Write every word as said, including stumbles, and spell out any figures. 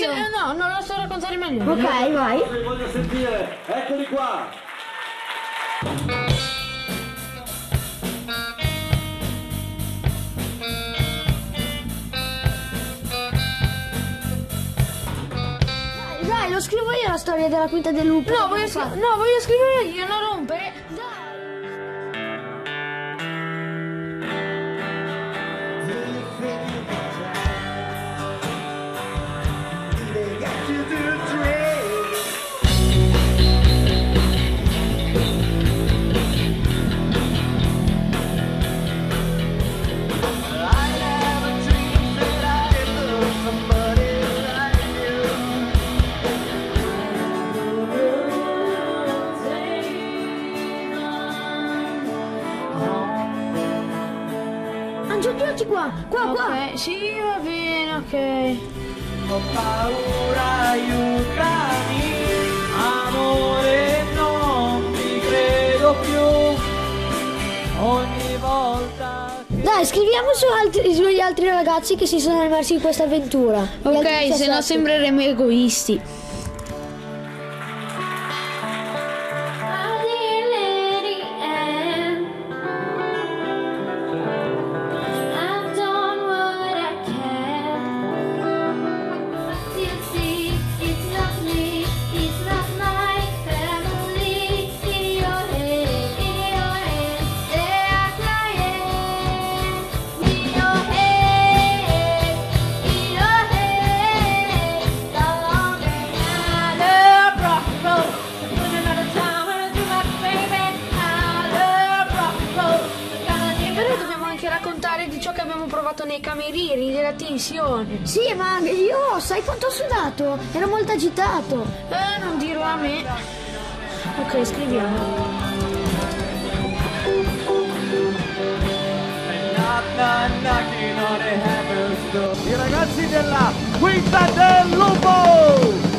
io. Eh, no, non lo so raccontare meglio. Ok, vai. Vi voglio sentire, eccoli qua. Dai, dai, lo scrivo io la storia della quinta del lupo. No, voglio, scri- no, voglio scrivere io, non rompere. Giungiamoci qua, qua, qua. Ok, sì, va bene, ok. Ho paura, aiutami, amore, non ti credo più, ogni volta che... Dai, scriviamo su altri, sugli altri ragazzi che si sono immersi in questa avventura. Gli altri Ok, se no diciassette. sembreremo egoisti. Raccontare di ciò che abbiamo provato nei camerieri, della tensione. Sì, ma io sai quanto ho sudato? Ero molto agitato. Eh, non dirlo a me. Ok, scriviamo. I ragazzi della Quinta del Lupo!